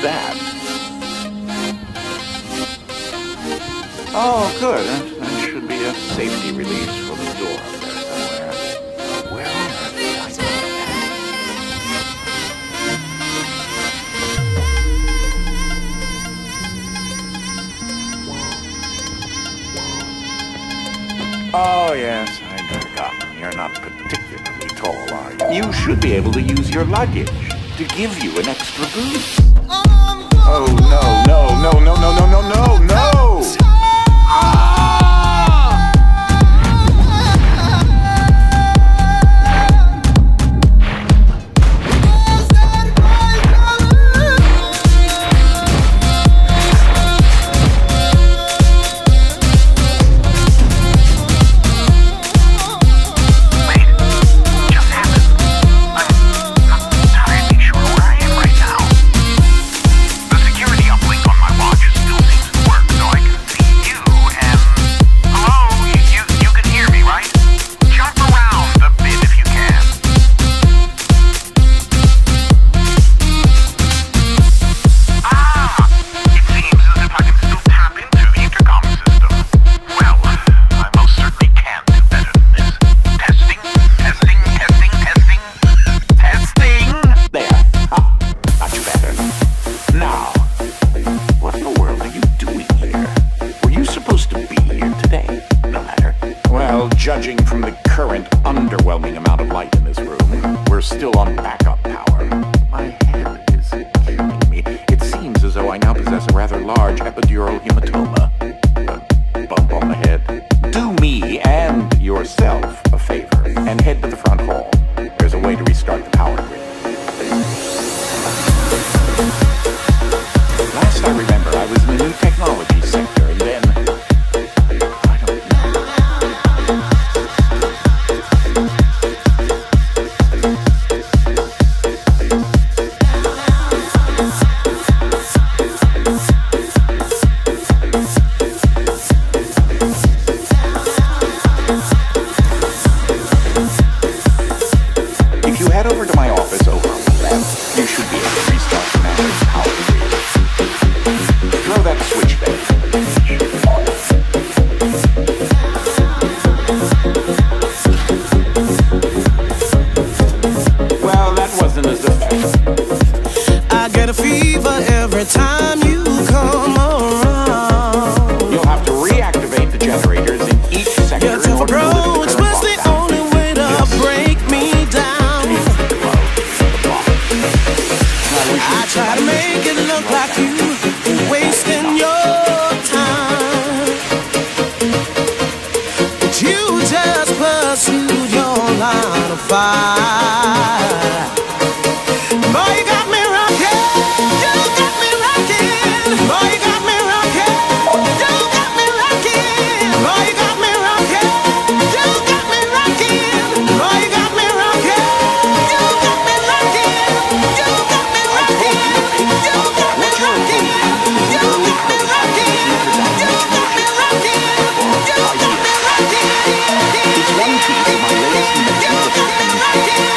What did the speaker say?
that? Oh, good. That should be a safety release for the door up there somewhere. Where on earth did I put that? Oh, yes, I'd forgotten. You're not particularly tall, are you? You should be able to use your luggage to give you an extra boost. Oh, no, no, no, no, no, no, no, no, no! Judging from the current underwhelming amount of light in this room, we're still on backup power. My head is killing me. It seems as though I now possess a rather large epidural hematoma. A bump on the head. Do me and yourself a favor and head to the front hall. There's a way to restart the power grid. Last I remember, I was in the new technology sector, and then head over to my office over on the left. You should be able to restart the master's power grid. Throw that switch there. Well, that wasn't as effective. I get a fever every time you come around. You'll have to reactivate the generators in each sector in order to limit the current lockdown. I try to make it look like you wasting your time, but you just pursued your line of fire. Boy, you got me rocking, you got me rocking. Boy, you got me rocking, you got me rocking. Boy, you got me rocking, you got me rocking. Boy, you got me rocking, you got me rocking. You got me rocking, you got me rocking. You got me rocking, you got me rocking. You got me rocking. It's one piece of my latest invention. You got me rocking.